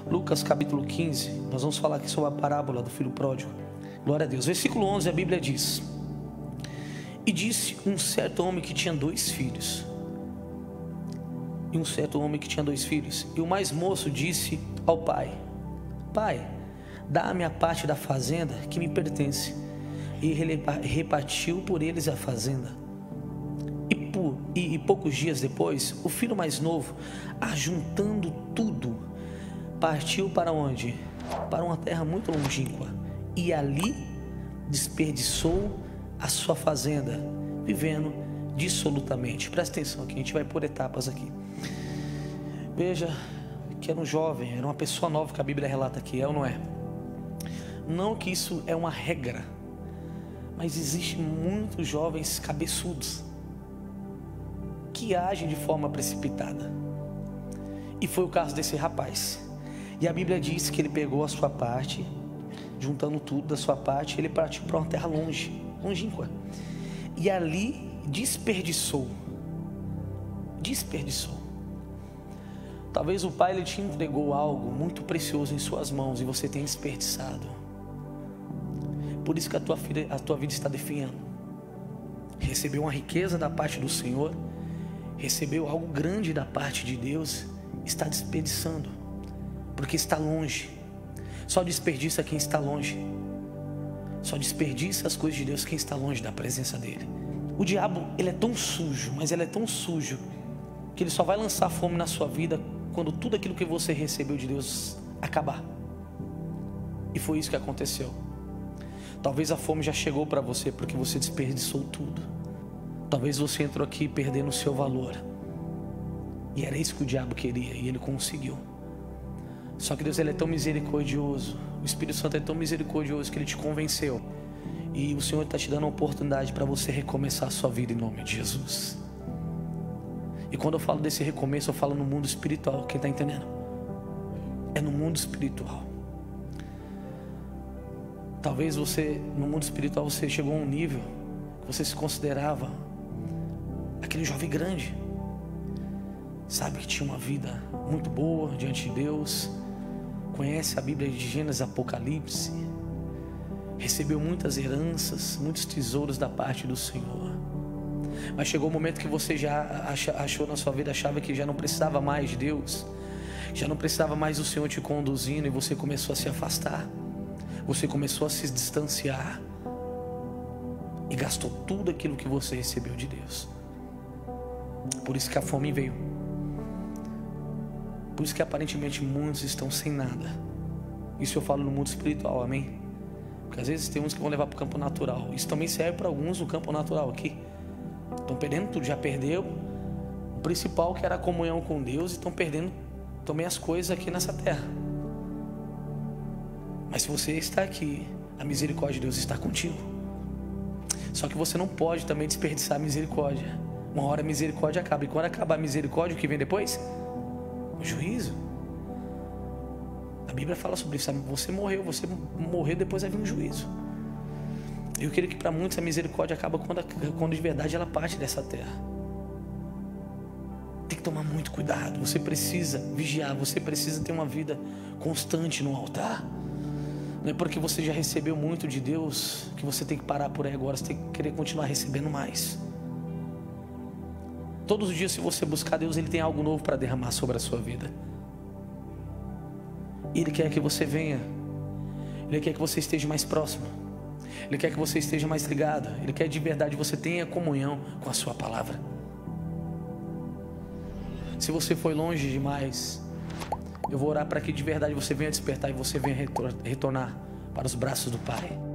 Lucas capítulo 15, nós vamos falar aqui sobre a parábola do filho pródigo. Glória a Deus. Versículo 11, a Bíblia diz: E disse um certo homem que tinha 2 filhos. E um certo homem que tinha 2 filhos. E o mais moço disse ao pai: Pai, dá-me a parte da fazenda que me pertence. E ele repartiu por eles a fazenda. E poucos dias depois, o filho mais novo, ajuntando tudo, partiu para onde? Para uma terra muito longínqua. E ali desperdiçou a sua fazenda, vivendo dissolutamente. Presta atenção aqui, a gente vai por etapas aqui. Veja que era um jovem, era uma pessoa nova que a Bíblia relata aqui, é ou não é? Não que isso é uma regra, mas existem muitos jovens cabeçudos que agem de forma precipitada. E foi o caso desse rapaz. E a Bíblia diz que ele pegou a sua parte, juntando tudo da sua parte, ele partiu para uma terra longínqua. E ali desperdiçou. Talvez o pai ele te entregou algo muito precioso em suas mãos e você tem desperdiçado. Por isso que a tua vida está definhando. Recebeu uma riqueza da parte do Senhor, recebeu algo grande da parte de Deus, está desperdiçando, porque está longe. Só desperdiça quem está longe. Só desperdiça as coisas de Deus quem está longe da presença dele. O diabo, ele é tão sujo, mas ele é tão sujo, que ele só vai lançar fome na sua vida quando tudo aquilo que você recebeu de Deus acabar. E foi isso que aconteceu. Talvez a fome já chegou para você porque você desperdiçou tudo. Talvez você entrou aqui perdendo o seu valor. E era isso que o diabo queria, e ele conseguiu. Só que Deus, ele é tão misericordioso, o Espírito Santo é tão misericordioso que ele te convenceu. E o Senhor está te dando a oportunidade para você recomeçar a sua vida em nome de Jesus. E quando eu falo desse recomeço, eu falo no mundo espiritual. Quem está entendendo? É no mundo espiritual. Talvez você, no mundo espiritual, você chegou a um nível que você se considerava aquele jovem grande, sabe, que tinha uma vida muito boa diante de Deus, conhece a Bíblia de Gênesis, Apocalipse, recebeu muitas heranças, muitos tesouros da parte do Senhor. Mas chegou o momento que você já achou na sua vida, achava que já não precisava mais de Deus, já não precisava mais do Senhor te conduzindo, e você começou a se afastar, você começou a se distanciar e gastou tudo aquilo que você recebeu de Deus. Por isso que a fome veio. Por isso que aparentemente muitos estão sem nada. Isso eu falo no mundo espiritual, amém? Porque às vezes tem uns que vão levar para o campo natural. Isso também serve para alguns no campo natural aqui. Estão perdendo tudo, já perdeu o principal, que era a comunhão com Deus, e estão perdendo também as coisas aqui nessa terra. Mas se você está aqui, a misericórdia de Deus está contigo. Só que você não pode também desperdiçar a misericórdia. Uma hora a misericórdia acaba, e quando acabar a misericórdia, o que vem depois? O juízo. A Bíblia fala sobre isso, sabe? Você morreu, depois vai vir um juízo. Eu creio que para muitos a misericórdia acaba quando de verdade ela parte dessa terra. Tem que tomar muito cuidado. Você precisa vigiar, você precisa ter uma vida constante no altar. Não é porque você já recebeu muito de Deus que você tem que parar por aí agora. Você tem que querer continuar recebendo mais. Todos os dias, se você buscar Deus, Ele tem algo novo para derramar sobre a sua vida. Ele quer que você venha. Ele quer que você esteja mais próximo. Ele quer que você esteja mais ligado. Ele quer de verdade que você tenha comunhão com a sua palavra. Se você foi longe demais, eu vou orar para que de verdade você venha despertar e você venha retornar para os braços do Pai.